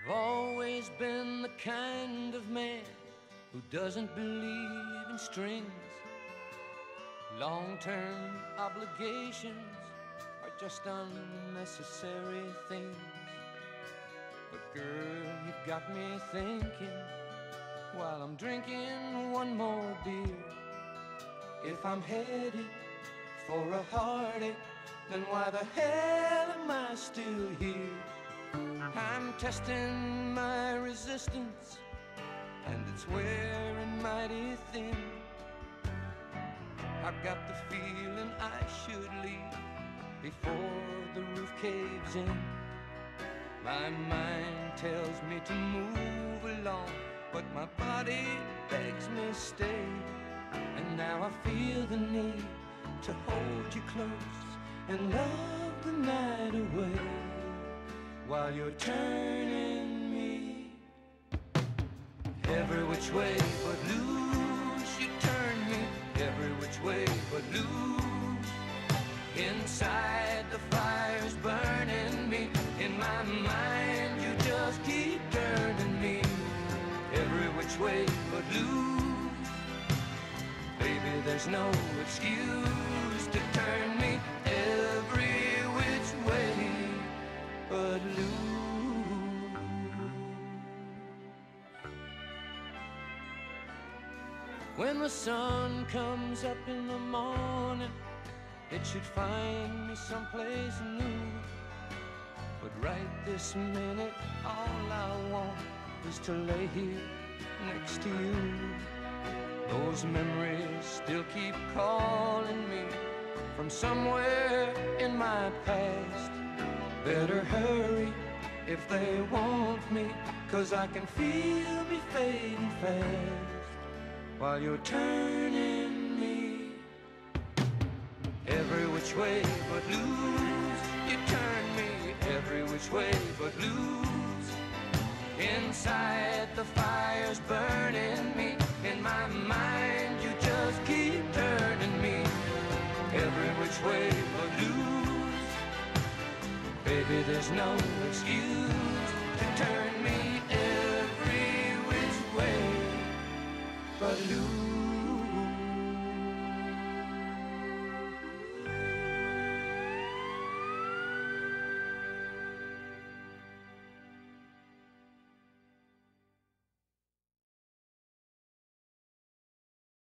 I've always been the kind of man who doesn't believe in strings. Long-term obligations are just unnecessary things. But girl, you've got me thinking while I'm drinking one more beer. If I'm headed for a heartache, then why the hell am I still here? I'm testing my resistance, and it's wearing mighty thin. I've got the feeling I should leave before the roof caves in. My mind tells me to move along, but my body begs me stay. And now I feel the need to hold you close and love the night away, while you're turning me every which way but loose. You turn me every which way but loose. Inside the fire's burning me. In my mind you just keep turning me every which way but loose. Baby, there's no excuse to turn me every which way but loose. When the sun comes up in the morning, it should find me someplace new. But right this minute, all I want is to lay here next to you. Those memories still keep calling me from somewhere in my past. Better hurry if they want me, 'cause I can feel me fading fast while you're turning me every which way but loose. You turn me every which way but loose. Inside the fire's burning me. In my mind you just keep turning me every which way but loose. Baby, there's no excuse to turn me every which way but loose.